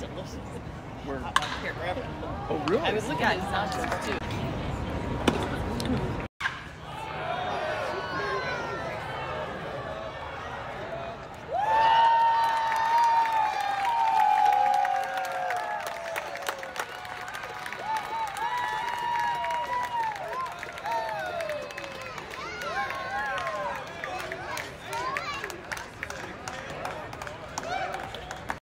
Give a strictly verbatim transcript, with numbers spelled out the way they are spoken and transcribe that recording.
delicious. Where? Hot Dogs here forever. Oh, really? I was looking at his nachos too.